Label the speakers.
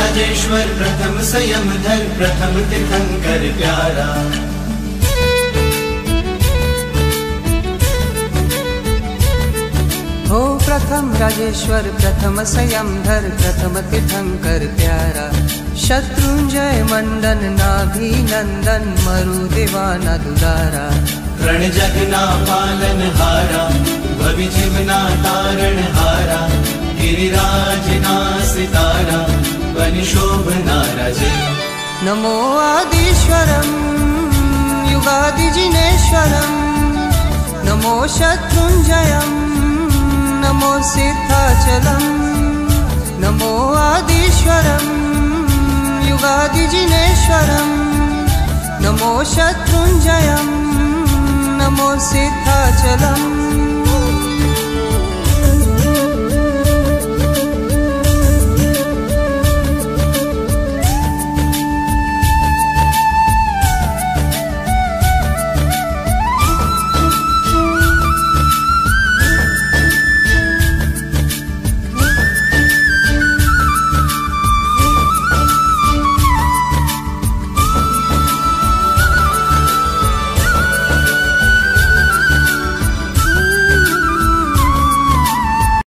Speaker 1: राजेश्वर प्रथम संयमधर प्रथम तीर्थंकर प्यारा।
Speaker 2: हो प्रथम राजेश्वर प्रथम संयमधर प्रथम तीर्थंकर प्यारा। शत्रुंजय मंदन नाभि नंदन मरु देवाना दुलारा।
Speaker 1: रण जगना पालन हारा भवि जीवना तारण हारा। गिरिराज ना सितारा बनि शोभना राजे।
Speaker 2: नमो आदिश्वरम युगादि जिनेश्वरम। नमो शत्रुंजयम नमो सिद्धाचलम। नमो आदिश्वरम युगादि जिनेश्वरम। नमो शत्रुंजयम नमो सिद्धाचलम।